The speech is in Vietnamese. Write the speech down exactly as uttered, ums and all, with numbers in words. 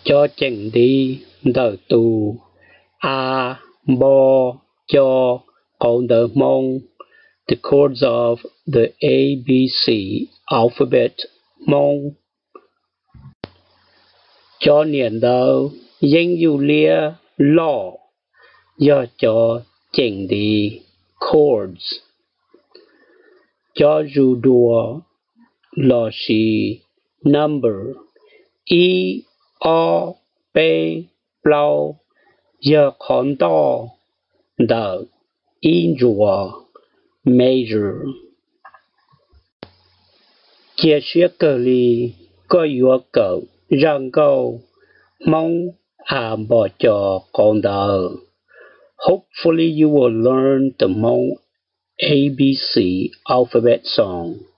cho chỉnh đi đờ tù a bo cho con đờ mong the chords of the A B C alphabet mong cho niệm đầu danh du lia lo do cho chỉnh đi chords cho du đùa lo xì number e o p plau giờ con to đờ in rùa measure chia sẻ cơ li có yếu cầu răng câu mong à bỏ cho con đờ. Hopefully you will learn the Hmong A B C alphabet song.